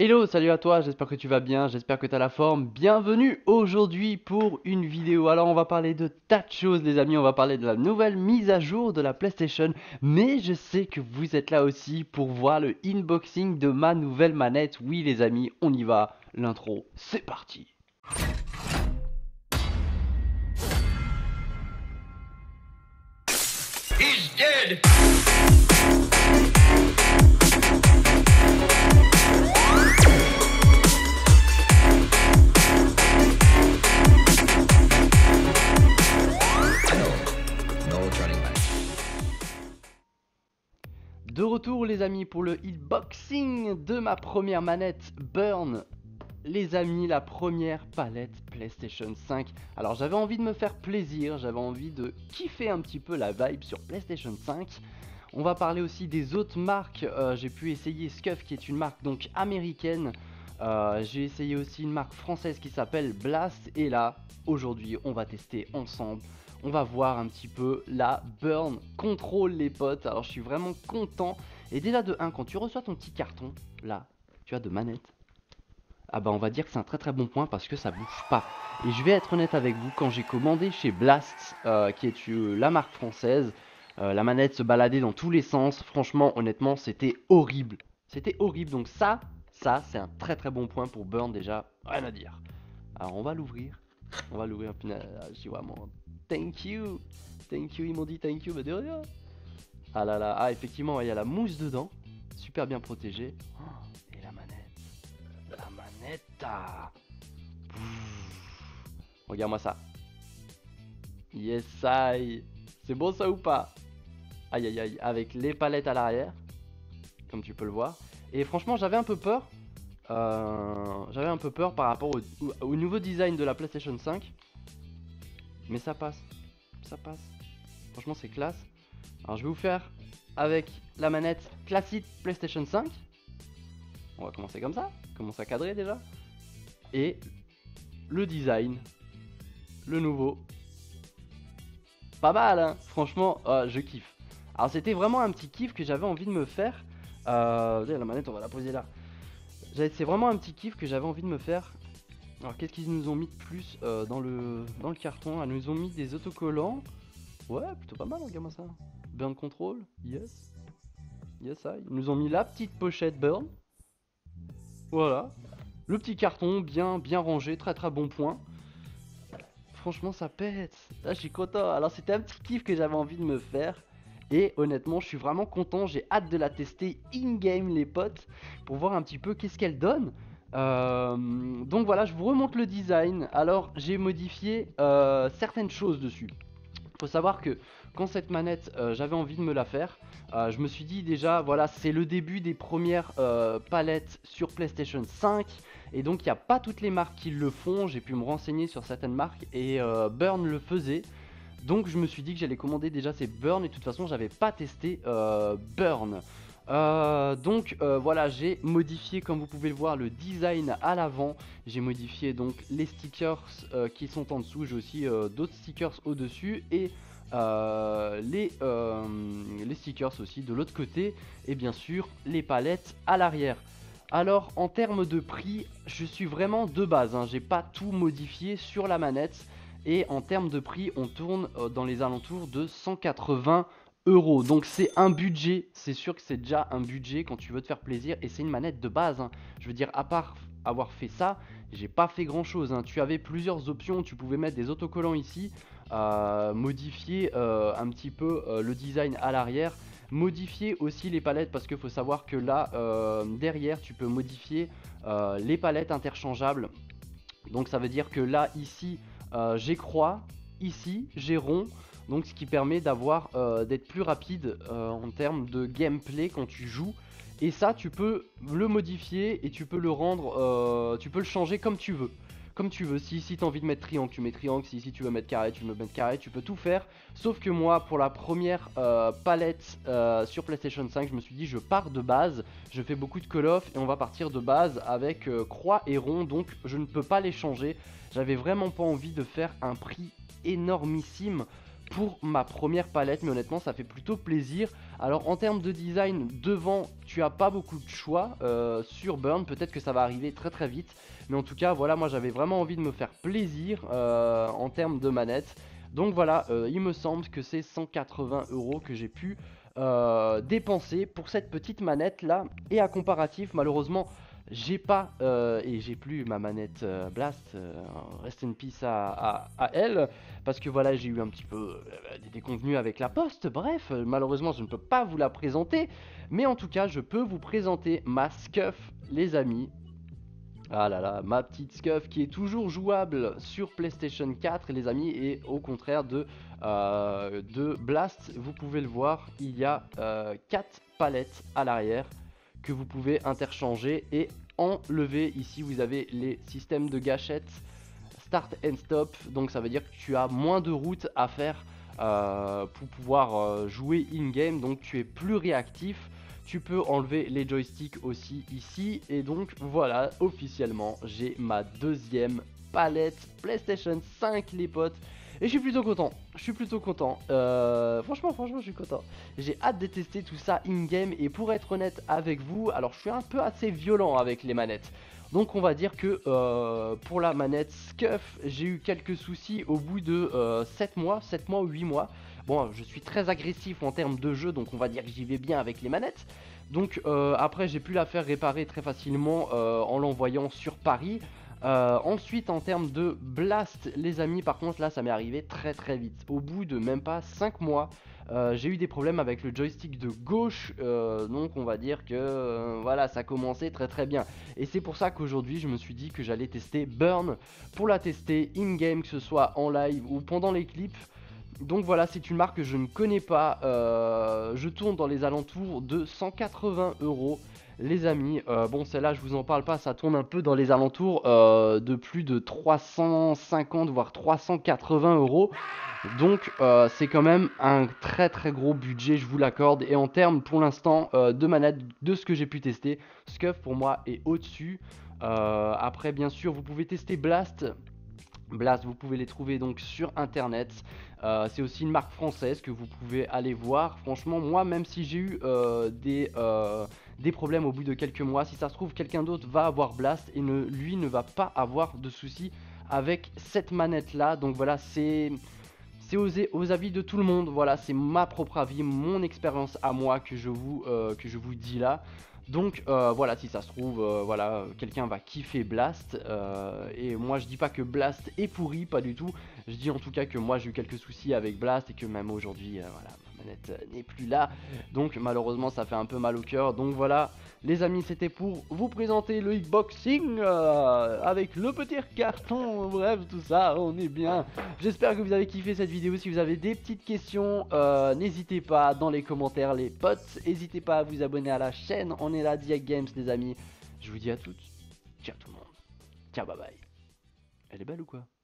Hello, salut à toi, j'espère que tu vas bien, j'espère que tu as la forme. Bienvenue aujourd'hui pour une vidéo. Alors on va parler de tas de choses les amis, on va parler de la nouvelle mise à jour de la PlayStation. Mais je sais que vous êtes là aussi pour voir le unboxing de ma nouvelle manette. Oui les amis, on y va, l'intro, c'est parti. He's dead! De retour les amis pour le unboxing de ma première manette Burn. Les amis, la première palette PlayStation 5. Alors j'avais envie de me faire plaisir, j'avais envie de kiffer un petit peu la vibe sur PlayStation 5. On va parler aussi des autres marques. J'ai pu essayer Scuf qui est une marque donc américaine. J'ai essayé aussi une marque française qui s'appelle Blast. Et là, aujourd'hui, on va tester ensemble. On va voir un petit peu la Burn Control les potes. Alors je suis vraiment content. Et déjà de 1, quand tu reçois ton petit carton, là, tu as de manette. Ah bah on va dire que c'est un très très bon point parce que ça bouge pas. Et je vais être honnête avec vous, quand j'ai commandé chez Blast, qui est la marque française, la manette se baladait dans tous les sens. Franchement, honnêtement, c'était horrible. C'était horrible. Donc ça c'est un très très bon point pour Burn déjà. Rien à dire. Alors on va l'ouvrir. On va l'ouvrir. Je dis vraiment thank you. Thank you. Ils m'ont dit thank you. Mais de rien. Ah là là. Ah effectivement, il y a la mousse dedans. Super bien protégée. Oh, et la manette. La manetta. Regarde-moi ça. Yes, I. C'est bon ça ou pas? Aïe aïe aïe. Avec les palettes à l'arrière. Comme tu peux le voir. Et franchement, j'avais un peu peur. J'avais un peu peur par rapport au nouveau design de la PlayStation 5. Mais ça passe. Ça passe. Franchement, c'est classe. Alors, je vais vous faire avec la manette classique PlayStation 5. On va commencer comme ça. Commencer à cadrer déjà. Et le design. Le nouveau. Pas mal, hein. Franchement, je kiffe. Alors, c'était vraiment un petit kiff que j'avais envie de me faire. La manette, on va la poser là. C'est vraiment un petit kiff que j'avais envie de me faire. Alors qu'est-ce qu'ils nous ont mis de plus dans le carton? Ils nous ont mis des autocollants. Ouais, plutôt pas mal, regarde-moi ça. Burn Control, yes. Yes, I. Ils nous ont mis la petite pochette Burn. Voilà. Le petit carton bien rangé, très très bon point. Franchement ça pète. Là je suis content. Alors c'était un petit kiff que j'avais envie de me faire. Et honnêtement je suis vraiment content. J'ai hâte de la tester in-game les potes. Pour voir un petit peu qu'est-ce qu'elle donne. Donc voilà, je vous remonte le design. Alors j'ai modifié certaines choses dessus. Faut savoir que quand cette manette j'avais envie de me la faire, je me suis dit déjà voilà, c'est le début des premières palettes sur PlayStation 5. Et donc il n'y a pas toutes les marques qui le font. J'ai pu me renseigner sur certaines marques et Burn le faisait. Donc je me suis dit que j'allais commander déjà ces Burn. Et de toute façon j'avais pas testé Burn. Voilà, j'ai modifié comme vous pouvez le voir le design à l'avant. J'ai modifié donc les stickers qui sont en dessous. J'ai aussi d'autres stickers au dessus et les stickers aussi de l'autre côté. Et bien sûr les palettes à l'arrière. Alors en termes de prix, je suis vraiment de base, hein, j'ai pas tout modifié sur la manette. Et en termes de prix, on tourne dans les alentours de 180 €. Donc c'est un budget, c'est sûr que c'est déjà un budget quand tu veux te faire plaisir. Et c'est une manette de base, hein. Je veux dire, à part avoir fait ça, j'ai pas fait grand chose, hein. Tu avais plusieurs options, tu pouvais mettre des autocollants ici, modifier un petit peu le design à l'arrière. Modifier aussi les palettes parce qu'il faut savoir que là derrière tu peux modifier les palettes interchangeables. Donc ça veut dire que là ici j'ai croix, ici j'ai rond. Donc ce qui permet d'avoir d'être plus rapide en termes de gameplay quand tu joues. Et ça tu peux le modifier et tu peux le rendre, tu peux le changer comme tu veux. Comme tu veux, si ici tu as envie de mettre triangle, tu mets triangle, si ici tu veux mettre carré, tu veux mettre carré, tu peux tout faire. Sauf que moi, pour la première palette sur PlayStation 5, je me suis dit je pars de base, je fais beaucoup de Call of et on va partir de base avec croix et rond, donc je ne peux pas les changer. J'avais vraiment pas envie de faire un prix énormissime pour ma première palette, mais honnêtement ça fait plutôt plaisir. Alors en termes de design, devant tu as pas beaucoup de choix sur Burn, peut-être que ça va arriver très très vite, mais en tout cas voilà, moi j'avais vraiment envie de me faire plaisir en termes de manette. Donc voilà, il me semble que c'est 180 € que j'ai pu dépenser pour cette petite manette là. Et à comparatif, malheureusement j'ai pas et j'ai plus ma manette Blast, rest in peace à elle, parce que voilà, j'ai eu un petit peu des déconvenues avec la poste. Bref, malheureusement je ne peux pas vous la présenter, mais en tout cas je peux vous présenter ma Scuf, les amis. Ah là là, ma petite Scuf qui est toujours jouable sur PlayStation 4 les amis, et au contraire de Blast, vous pouvez le voir, il y a 4 palettes à l'arrière que vous pouvez interchanger et enlever. Ici vous avez les systèmes de gâchettes start and stop, donc ça veut dire que tu as moins de routes à faire pour pouvoir jouer in-game, donc tu es plus réactif. Tu peux enlever les joysticks aussi ici, et donc voilà, officiellement j'ai ma deuxième palette PlayStation 5 les potes. Et je suis plutôt content, franchement je suis content. J'ai hâte de tester tout ça in-game, et pour être honnête avec vous, alors je suis un peu assez violent avec les manettes. Donc on va dire que pour la manette Scuf, j'ai eu quelques soucis au bout de 7 mois ou 8 mois. Bon, je suis très agressif en termes de jeu, donc on va dire que j'y vais bien avec les manettes. Donc après j'ai pu la faire réparer très facilement en l'envoyant sur Paris. Ensuite en termes de Blast les amis, par contre là ça m'est arrivé très très vite. Au bout de même pas 5 mois j'ai eu des problèmes avec le joystick de gauche, donc on va dire que voilà, ça commençait très très bien. Et c'est pour ça qu'aujourd'hui je me suis dit que j'allais tester Burn, pour la tester in-game, que ce soit en live ou pendant les clips. Donc voilà, c'est une marque que je ne connais pas, je tourne dans les alentours de 180 € les amis. Bon, celle-là je vous en parle pas, ça tourne un peu dans les alentours de plus de 350 voire 380 €. Donc c'est quand même un très très gros budget, je vous l'accorde. Et en termes pour l'instant de manette, de ce que j'ai pu tester, Scuf pour moi est au-dessus. Après bien sûr vous pouvez tester Blast, vous pouvez les trouver donc sur internet. C'est aussi une marque française que vous pouvez aller voir. Franchement moi, même si j'ai eu des problèmes au bout de quelques mois, si ça se trouve quelqu'un d'autre va avoir Blast et lui ne va pas avoir de soucis avec cette manette là. Donc voilà, c'est aux avis de tout le monde. Voilà, c'est ma propre avis, mon expérience à moi que je vous dis là. Donc voilà, si ça se trouve, voilà, quelqu'un va kiffer Blast. Et moi je dis pas que Blast est pourri, pas du tout. Je dis en tout cas que moi j'ai eu quelques soucis avec Blast, et que même aujourd'hui, voilà, ma manette n'est plus là. Donc malheureusement ça fait un peu mal au cœur. Donc voilà les amis, c'était pour vous présenter le unboxing avec le petit carton, bref tout ça, on est bien. J'espère que vous avez kiffé cette vidéo. Si vous avez des petites questions, n'hésitez pas dans les commentaires les potes. N'hésitez pas à vous abonner à la chaîne, on est là, Diag Games les amis. Je vous dis à toutes, ciao tout le monde, ciao bye bye. Elle est belle ou quoi?